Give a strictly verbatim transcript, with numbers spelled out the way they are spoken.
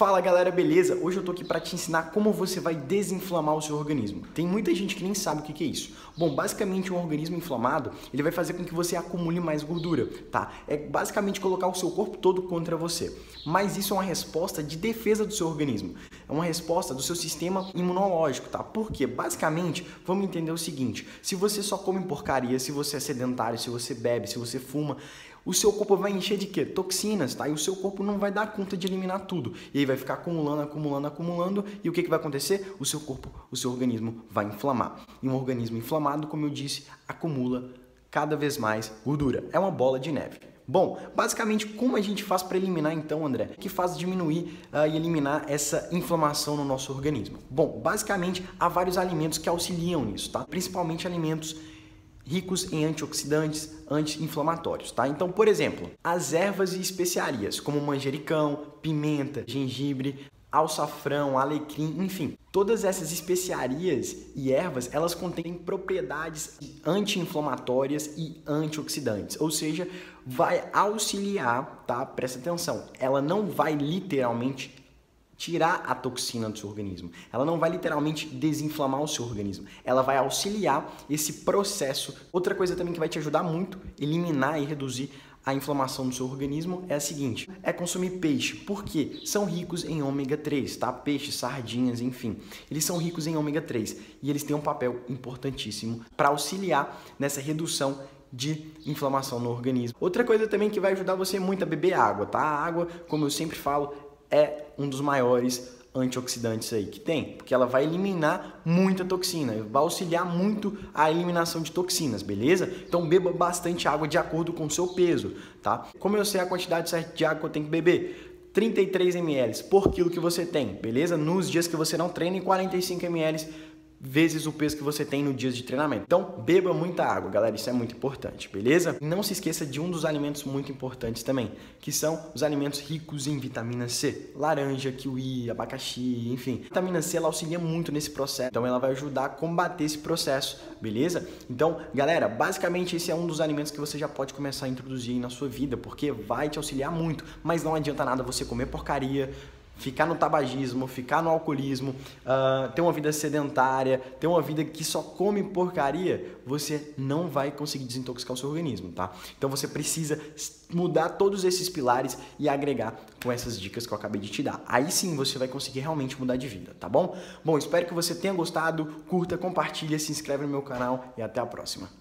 Fala galera, beleza? Hoje eu tô aqui para te ensinar como você vai desinflamar o seu organismo. Tem muita gente que nem sabe o que é isso. Bom, basicamente um organismo inflamado, ele vai fazer com que você acumule mais gordura, tá? É basicamente colocar o seu corpo todo contra você. Mas isso é uma resposta de defesa do seu organismo. É uma resposta do seu sistema imunológico, tá? Porque basicamente, vamos entender o seguinte, se você só come porcaria, se você é sedentário, se você bebe, se você fuma, o seu corpo vai encher de quê? Toxinas, tá? E o seu corpo não vai dar conta de eliminar tudo. E aí vai ficar acumulando, acumulando, acumulando. E o que, que vai acontecer? O seu corpo, o seu organismo vai inflamar. E um organismo inflamado, como eu disse, acumula cada vez mais gordura. É uma bola de neve. Bom, basicamente, como a gente faz para eliminar então, André? O que faz diminuir uh, e eliminar essa inflamação no nosso organismo? Bom, basicamente, há vários alimentos que auxiliam nisso, tá? Principalmente alimentos ricos em antioxidantes, anti-inflamatórios, tá? Então, por exemplo, as ervas e especiarias, como manjericão, pimenta, gengibre, alçafrão, alecrim, enfim. Todas essas especiarias e ervas, elas contêm propriedades anti-inflamatórias e antioxidantes, ou seja, vai auxiliar, tá? Presta atenção, ela não vai literalmente tirar a toxina do seu organismo. Ela não vai literalmente desinflamar o seu organismo. Ela vai auxiliar esse processo. Outra coisa também que vai te ajudar muito a eliminar e reduzir a inflamação do seu organismo é a seguinte, é consumir peixe. Por quê? São ricos em ômega três, tá? Peixe, sardinhas, enfim. Eles são ricos em ômega três e eles têm um papel importantíssimo para auxiliar nessa redução de inflamação no organismo. Outra coisa também que vai ajudar você muito a beber água, tá? A água, como eu sempre falo, é um dos maiores antioxidantes aí que tem, porque ela vai eliminar muita toxina, vai auxiliar muito a eliminação de toxinas, beleza? Então beba bastante água de acordo com o seu peso, tá? Como eu sei a quantidade certa de água que eu tenho que beber? trinta e três mililitros por quilo que você tem, beleza? Nos dias que você não treina, e quarenta e cinco mililitros vezes o peso que você tem no dia de treinamento. Então, beba muita água, galera, isso é muito importante, beleza? E não se esqueça de um dos alimentos muito importantes também, que são os alimentos ricos em vitamina C. Laranja, kiwi, abacaxi, enfim. A vitamina C, ela auxilia muito nesse processo, então ela vai ajudar a combater esse processo, beleza? Então, galera, basicamente esse é um dos alimentos que você já pode começar a introduzir na sua vida, porque vai te auxiliar muito, mas não adianta nada você comer porcaria, ficar no tabagismo, ficar no alcoolismo, uh, ter uma vida sedentária, ter uma vida que só come porcaria, você não vai conseguir desintoxicar o seu organismo, tá? Então você precisa mudar todos esses pilares e agregar com essas dicas que eu acabei de te dar. Aí sim você vai conseguir realmente mudar de vida, tá bom? Bom, espero que você tenha gostado, curta, compartilha, se inscreve no meu canal e até a próxima.